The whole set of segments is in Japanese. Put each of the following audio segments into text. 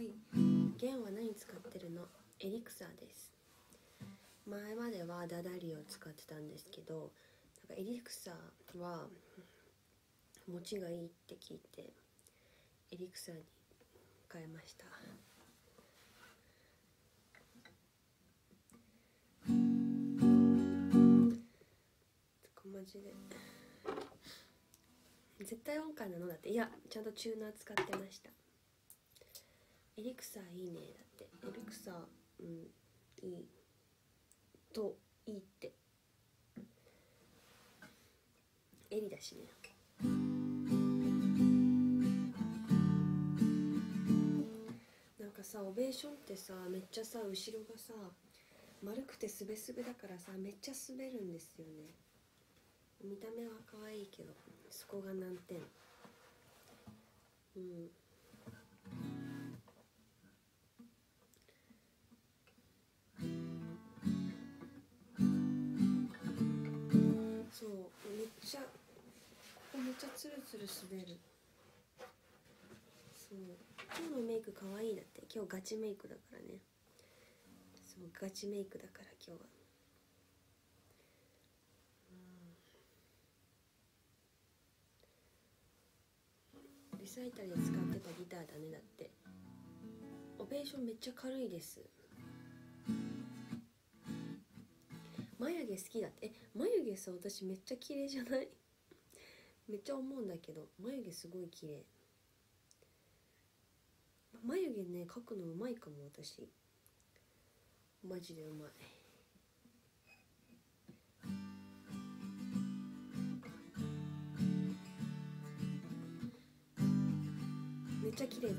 弦は何使ってるの？エリクサーです。前まではダダリを使ってたんですけど、なんかエリクサーは持ちがいいって聞いてエリクサーに変えました。マジで絶対音感なのだって。いや、ちゃんとチューナー使ってました。エリクサーいいね。だってエリクサー、いいといいってエリだしね。なんかさ、オベーションってさ、めっちゃさ、後ろがさ丸くてすべすべだからさ、めっちゃ滑るんですよね。見た目は可愛いけど、そこが難点。そう、めっちゃツルツル滑る。そう、今日のメイク可愛いだって。今日ガチメイクだからね。そう、ガチメイクだから今日は。リサイタルで使ってたギターだね。だってオベーションめっちゃ軽いです。眉毛好きだって。眉毛さ、私めっちゃ綺麗じゃない？めっちゃ思うんだけど、眉毛すごい綺麗。眉毛ね、描くのうまいかも。私マジでうまい。めっちゃ綺麗だって。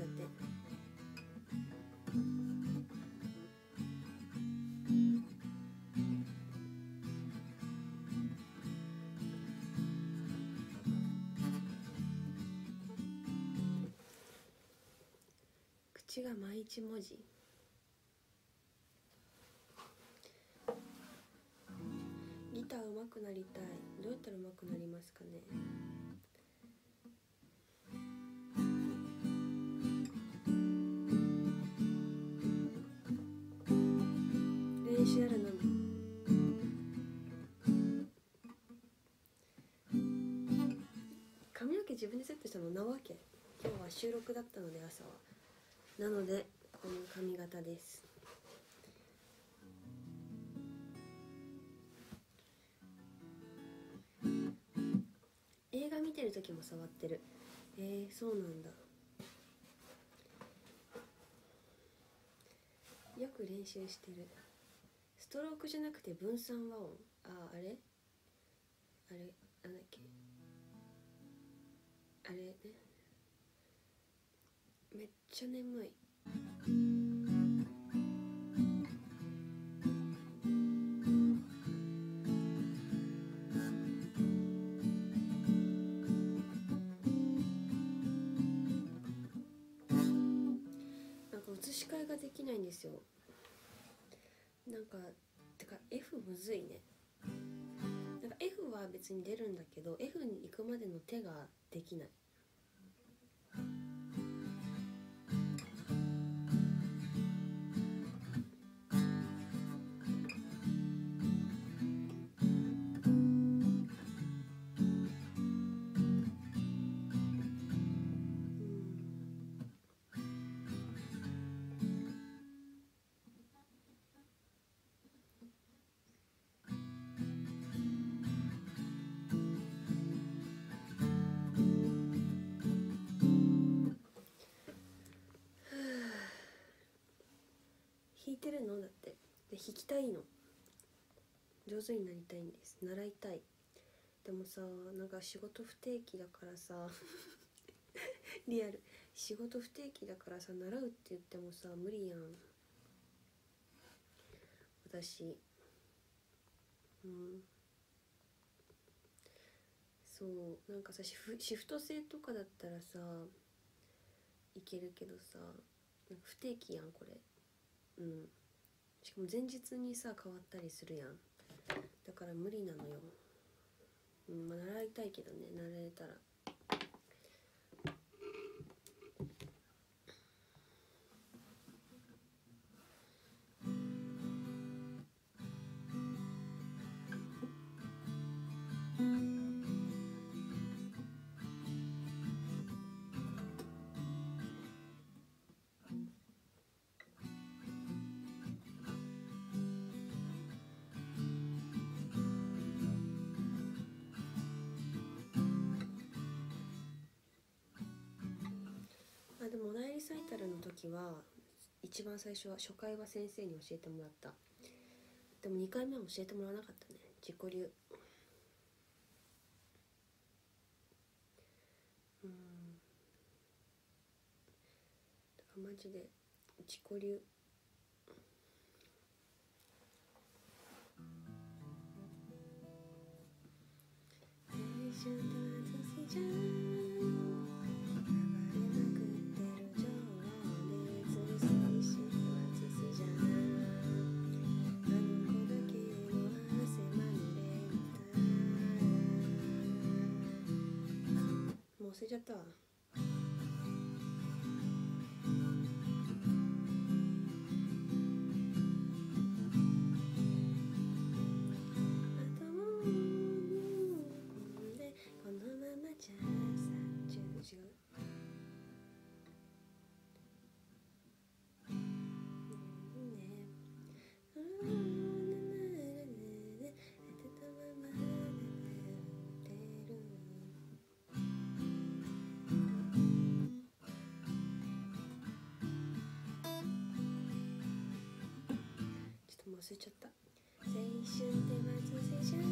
口が毎日文字。ギター上手くなりたい。どうやったら上手くなりますかね。練習あるのに。髪の毛自分でセットしたのなわけ。今日は収録だったので、朝は。なのでこの髪型です。映画見てる時も触ってる。そうなんだ。よく練習してる。ストロークじゃなくて分散和音。あれなんだっけ、あれね。めっちゃ眠い。なんか写し替えができないんですよ。なんかてか F むずいね。なんか F は別に出るんだけど、 F に行くまでの手ができない。弾いてるのだって。で、弾きたいの。上手になりたいんです。習いたい。でもさ、なんか仕事不定期だからさリアル、仕事不定期だからさ、習うって言ってもさ無理やん私。そう、なんかさ、シフト制とかだったらさいけるけどさ、なんか不定期やんこれ。しかも前日にさ変わったりするやん。だから無理なのよ。まあ習いたいけどね、習えたら。 時は一番最初は初回は先生に教えてもらった。でも2回目は教えてもらわなかったね、自己流。だからマジで自己流。青春って私じゃん、忘れちゃったわ。このままじゃさ、違う。忘れちゃった。青春って松瀬じゃん、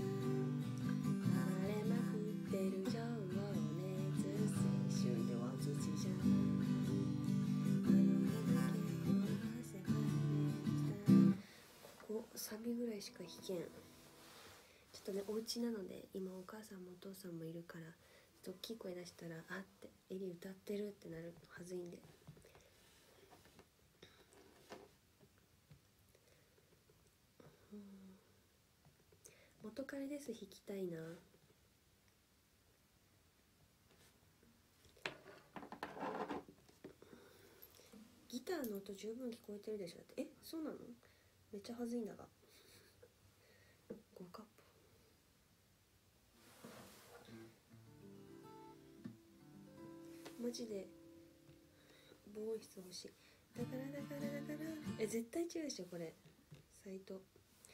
暴れまくってる情熱、青春では松瀬じゃん、あの子だけを汗まみれした。ここサビぐらいしか弾けん。ちょっとね、お家なので今お母さんもお父さんもいるから、ちょっと大きい声出したらあってエリ歌ってるってなるはずいんで。元彼です弾きたいな。ギターの音十分聞こえてるでしょ。だって、そうなの？めっちゃはずいんだが。5カップマジで防音室欲しい。だから絶対違うでしょこれサイト。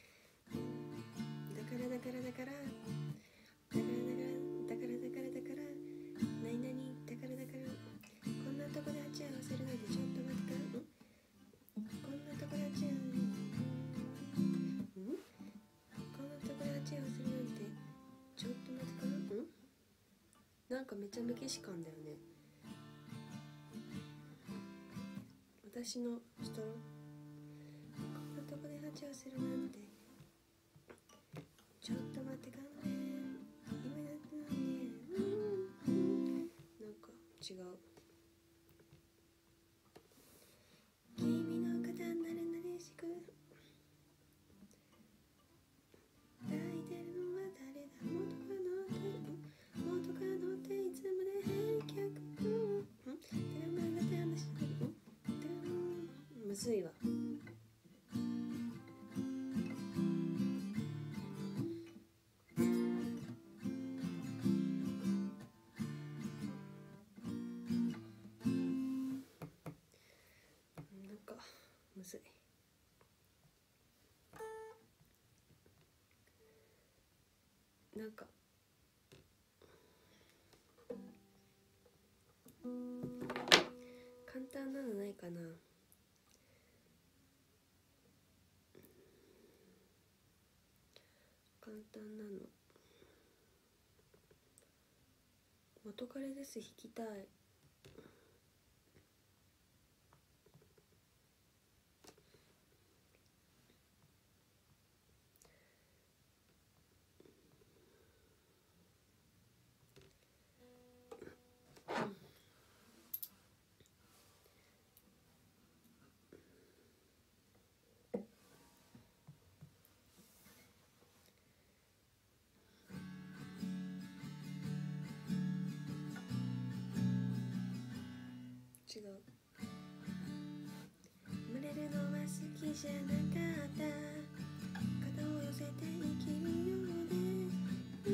だから何々だからこんなとこで鉢合わせるなんてちょっと待ってからこんなとこで鉢合わせるこんなとこで鉢合わせるなんてちょっと待ってからなんかめちゃメキシカンだよね。私のストロこんなとこで鉢合わせるなんてちょっと待ってかんね今やってないねなんか違う。君の肩なれなれしく抱いてるのは誰だ元カノっていつまで返却手が曲がって話してるむずいわ。むずい。なんか簡単なのないかな。簡単なの。元彼です弾きたい。違う。群れるのは好きじゃなかった。肩を寄せて生きるようで、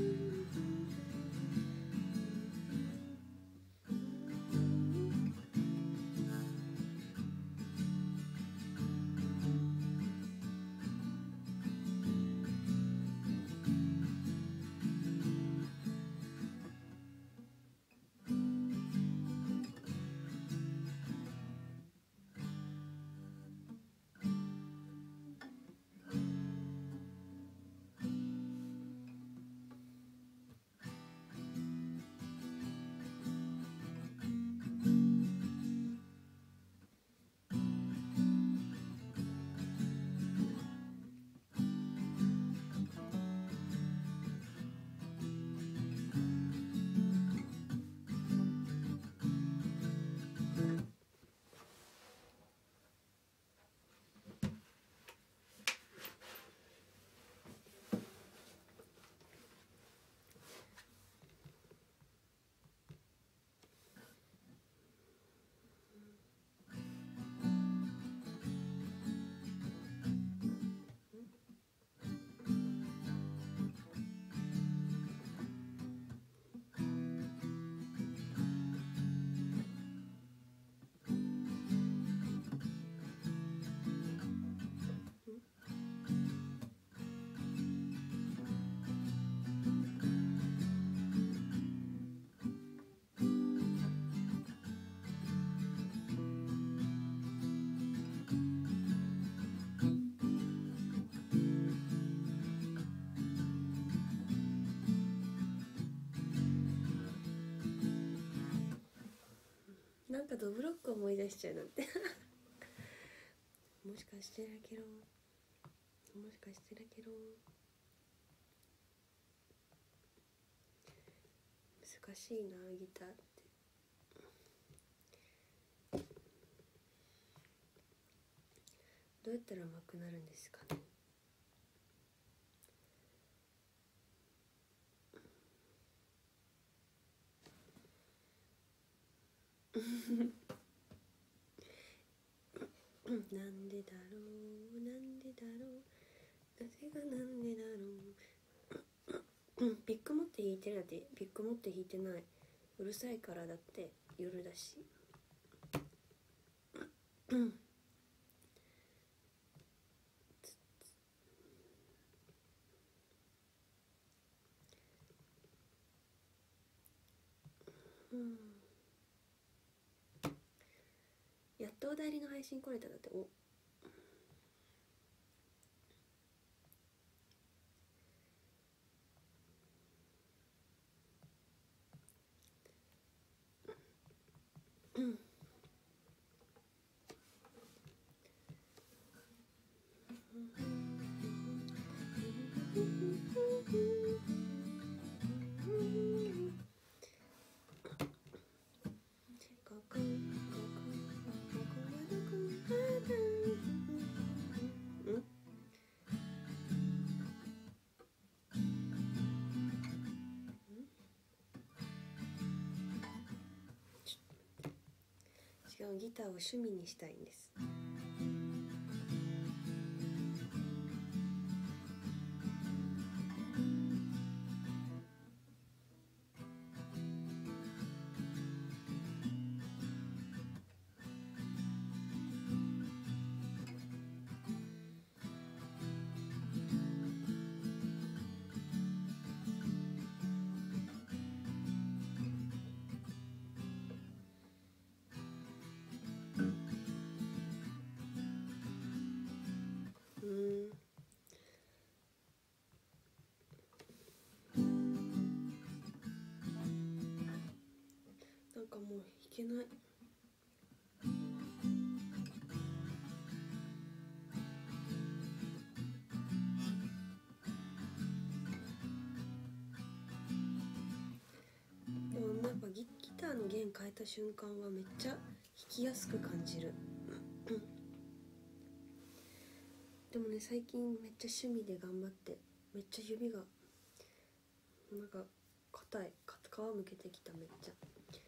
なんかドブロック思い出しちゃうなんてもしかしてだけど、もしかしてだけど、難しいなギターって。どうやったら上手くなるんですかね。なんでだろう、なんでだろう、なぜがなんでだろう。ビッグ持って弾いてるだって。ビッグ持って弾いてない。うるさいからだって。夜だし。やっとお代理の配信来れただって。お違う、ギターを趣味にしたいんです。なんかもう弾けない。でもやっぱギターの弦変えた瞬間はめっちゃ弾きやすく感じる。でもね、最近めっちゃ趣味で頑張って、めっちゃ指がなんか硬い、皮むけてきた。めっちゃ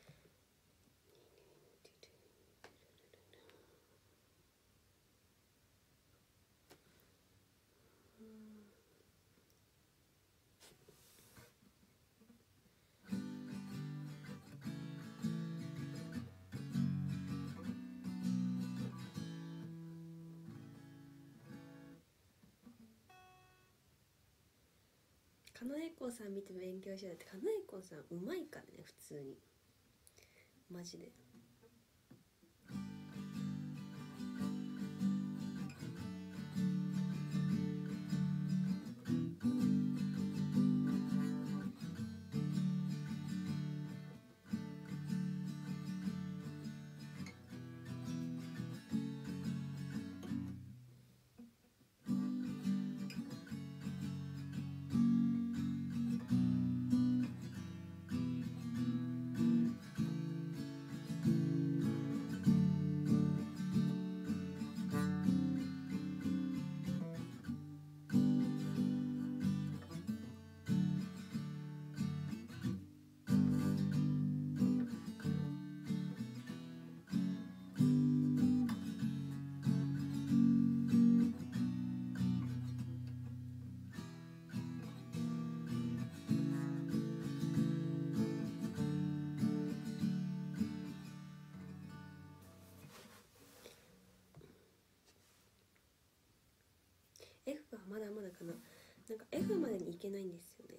狩野英孝さん見て勉強してたって。狩野英孝さんうまいからね、普通にマジで。F はまだまだかな。なんか F までにいけないんですよね。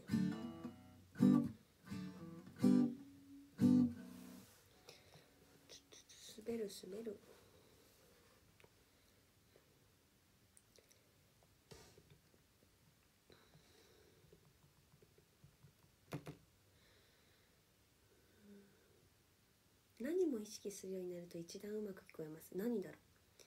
滑る滑る。何も意識するようになると一段うまく聞こえます。何だろ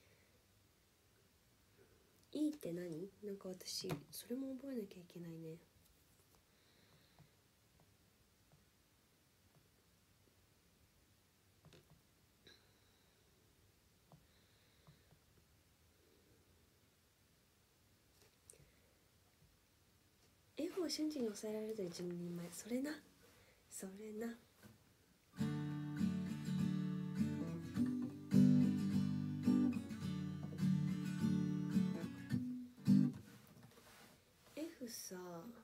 う。いいって何？なんか私それも覚えなきゃいけないね。F を瞬時に抑えられるという一人前。それな、それな。F さ、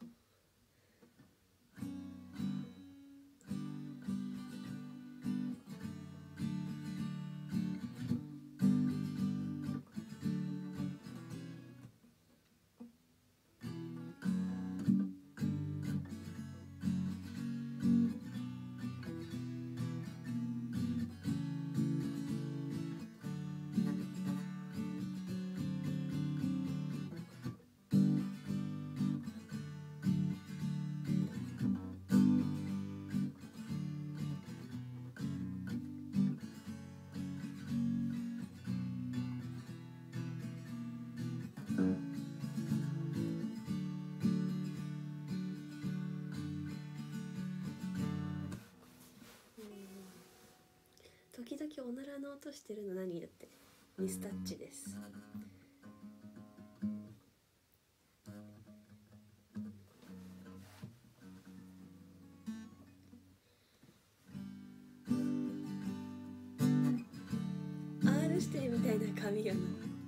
時々おならの音してるの何だって。ミスタッチです。R 指定みたいな髪やな。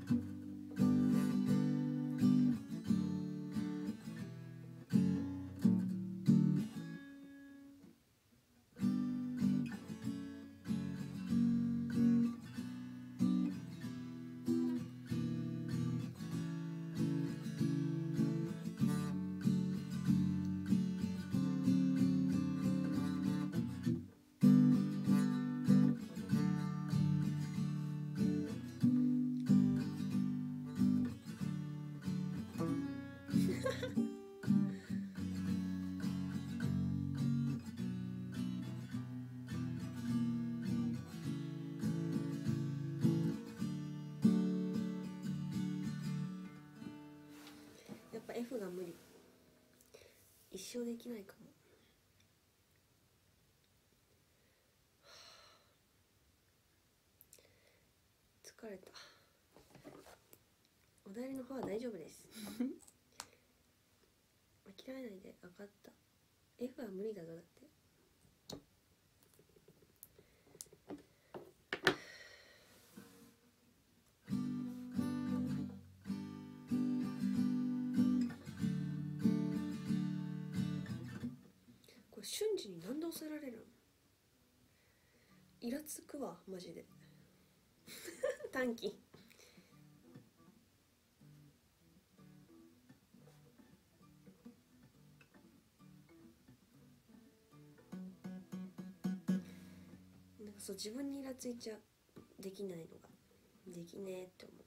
やっぱ F が無理。一生できないかも。疲れた。お題りの方は大丈夫です諦めないで。分かった。 F は無理だぞ。だってこれ瞬時に何で抑えられるの？イラつくわマジで短期。なんかそう自分にイラついちゃう。できないのができねえって思って。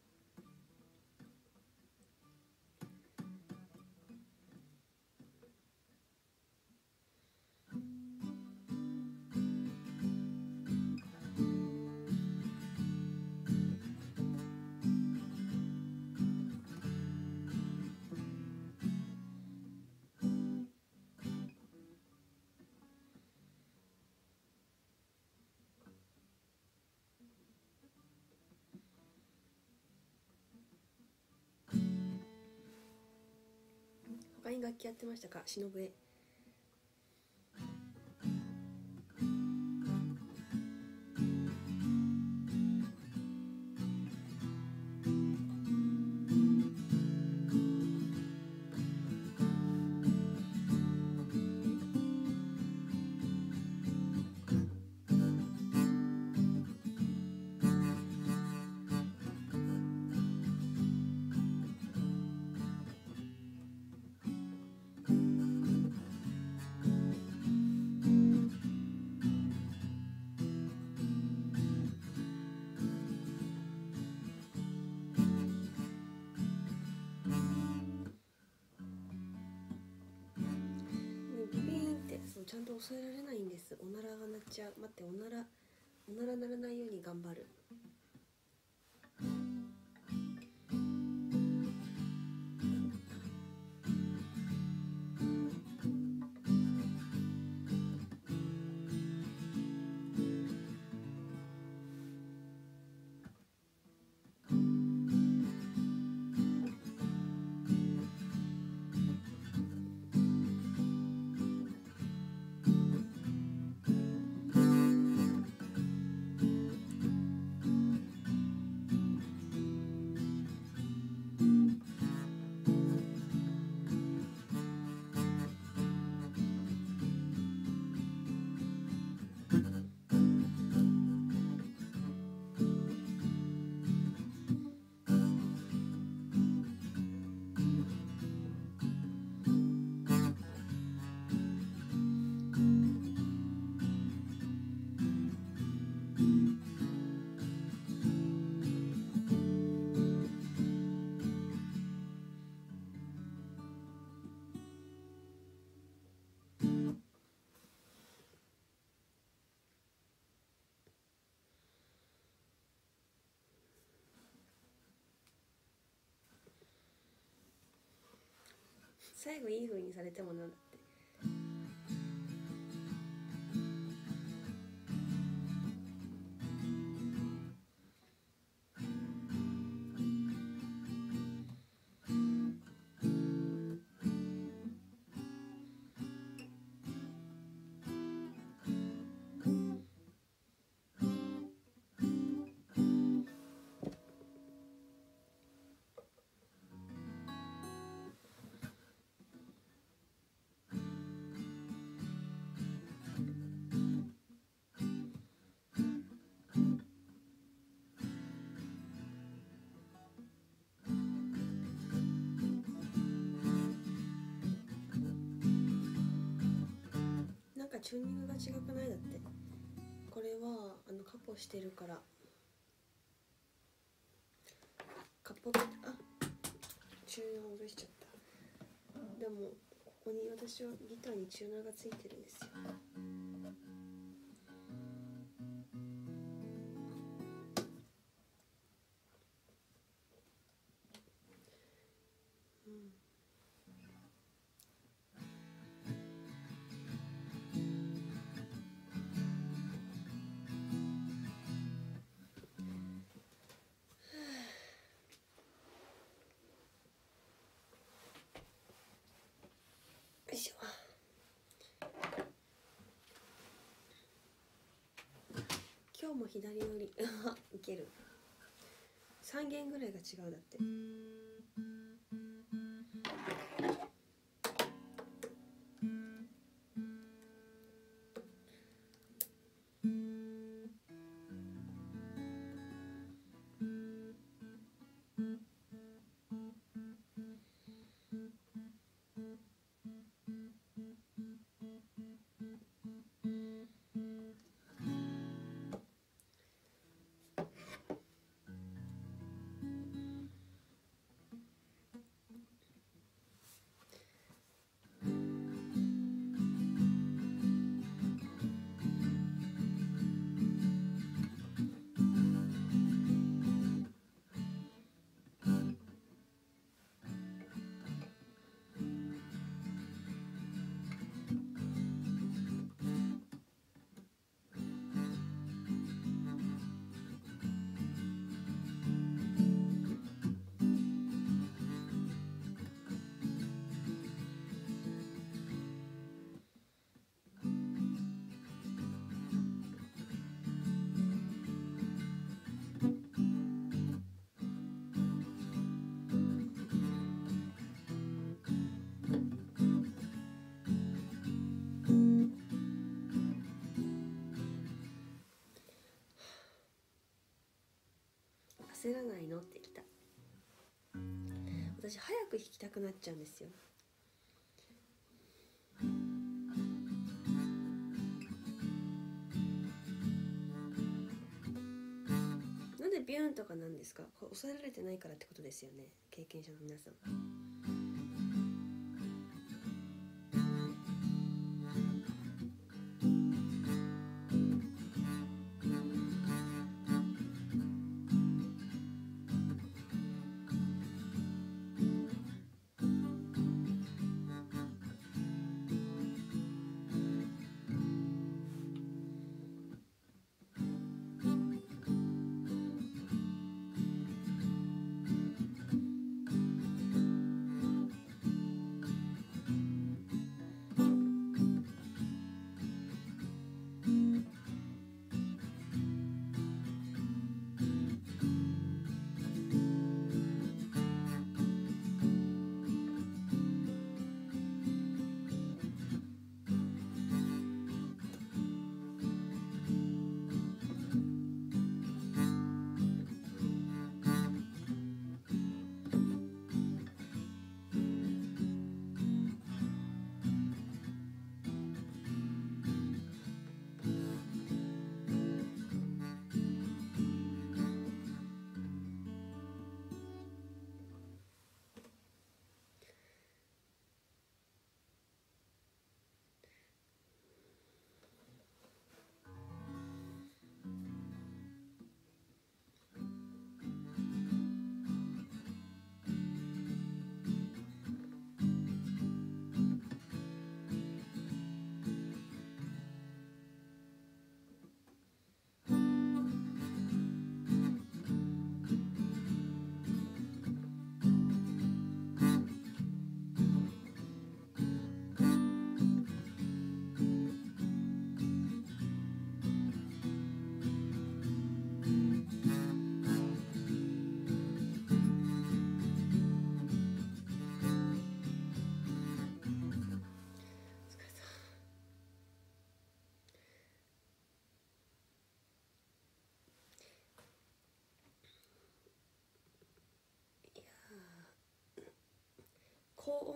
他に楽器やってましたか？しのぶえ。ビビーンってそうちゃんと抑えられないんです。おならが鳴っちゃう。待って、おならおならならないように頑張る。最後いい風にされてもなんだって。なんかチューニングが違くない？だってこれはカポしてるから、カポってチューナー落としちゃった。でもここに私はギターにチューナーがついてるんですよ。よいしょ。今日も左寄りいける。3弦ぐらいが違う。だって焦らないのってきた。私早く弾きたくなっちゃうんですよ。なんでビューンとかなんですか？これ抑えられてないからってことですよね、経験者の皆さん。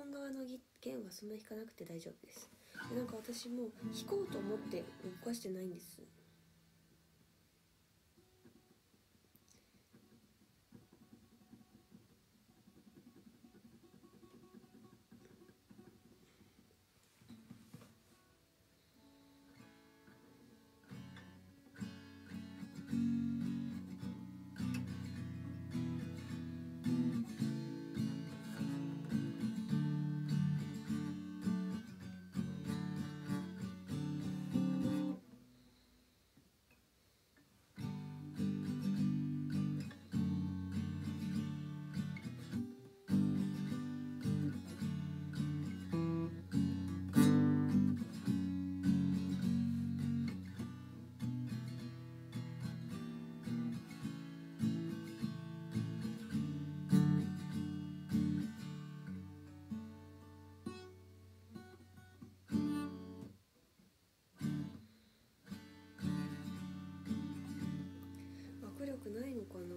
本側の弦はそんな弾かなくて大丈夫です。なんか私も弾こうと思って動かしてないんです。握力ないのかな。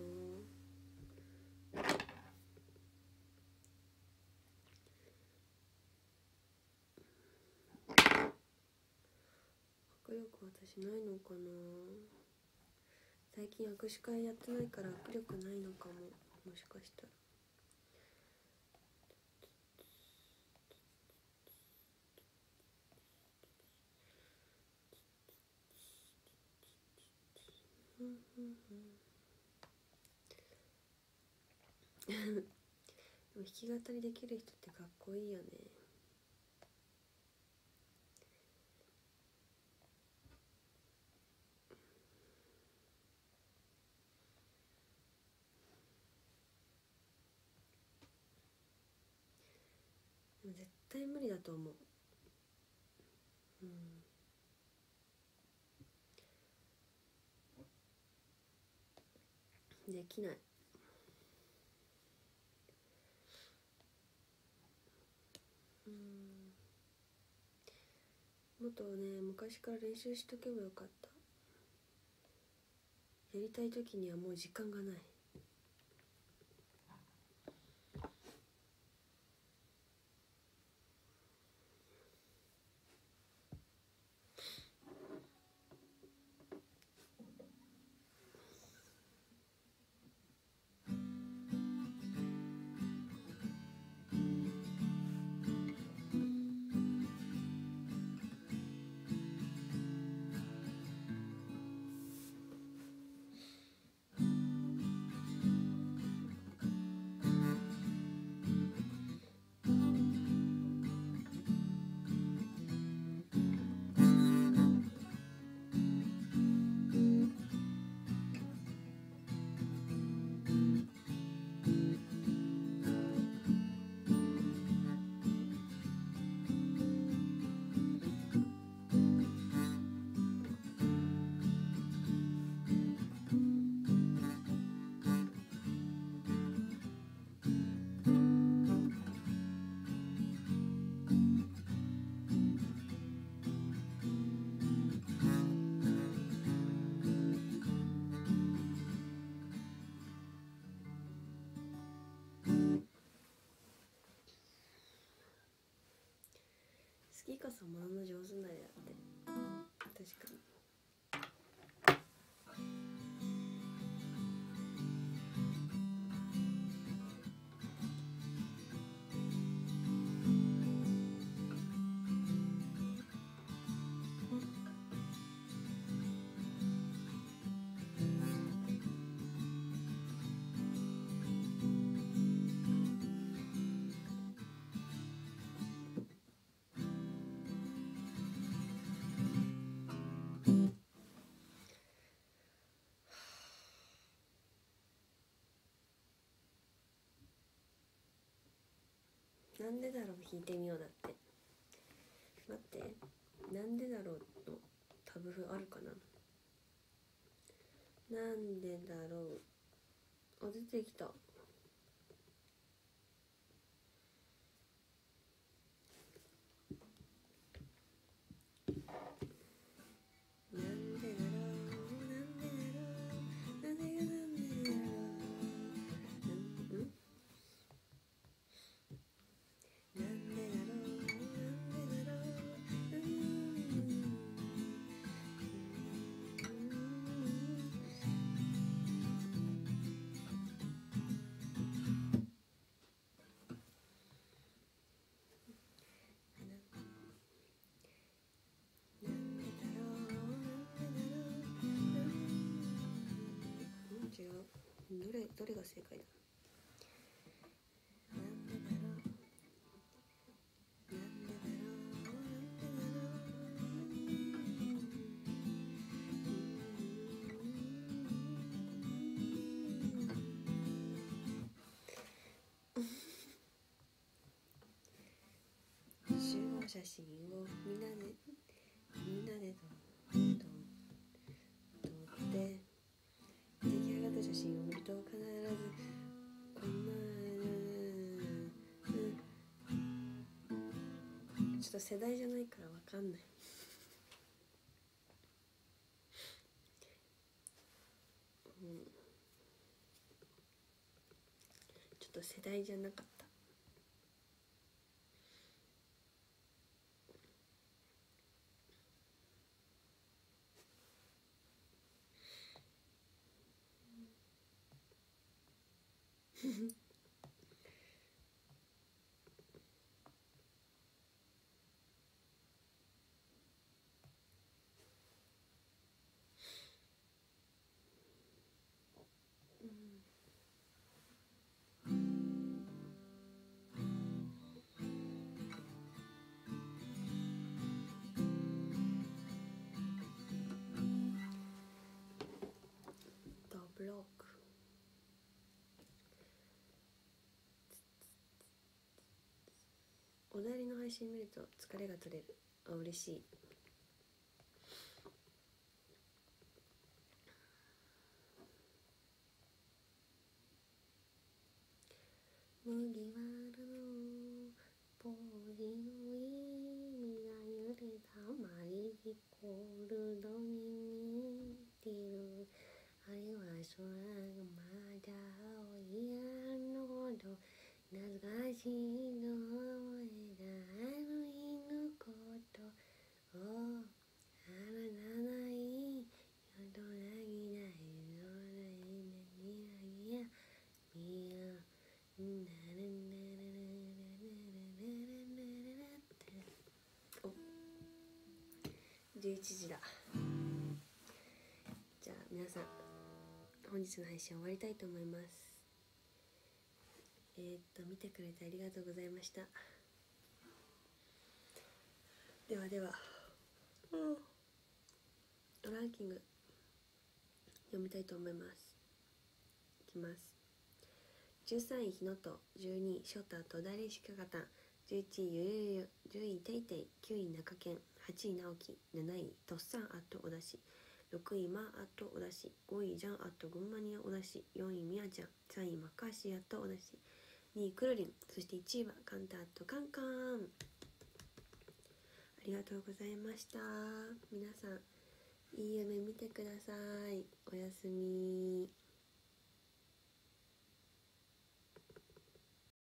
握力私ないのかな。最近握手会やってないから握力ないのかも。もしかしたら。でも弾き語りできる人ってかっこいいよね。でも絶対無理だと思う。できない。もっとね、昔から練習しとけばよかった。やりたい時にはもう時間がない。好きこそものの上手なりだって。確かに。なんでだろう、弾いてみようだって。待って、なんでだろうのタブ譜あるかな。なんでだろう。あ、出てきた。なんどれが正解だ。なんでだろう、なんでだろう。集合写真をみんなで撮って出来上がった写真を見ると必ずこんな、ちょっと世代じゃないからわかんない。ちょっと世代じゃなかった。ブロック。おだいりの配信見ると疲れが取れる。あ、嬉しい。麦わらのポージの意味が揺れたマリーゴールドに似てる。あれは空がまだ青いあのほど懐かしいの思い出、あの日のことをあらないよとなぎないのないにやみやお、11時だ。じゃあ皆さん本日の配信終わりたいと思います。見てくれてありがとうございました。ではでは、ランキング読みたいと思います。いきます。13位ひのと、12位ショタと大連しかかたん、11位ゆゆゆ、10位ていてい、9位中堅、8位直樹、7位とっさんあとおだし、6位まあとおだし、5位じゃんあとぐんまにあおだし、4位みやちゃん、3位まかしあとおだし、2位くるりん、そして1位はカンタとカンカン。ありがとうございました。皆さんいい夢見てください。おやすみ。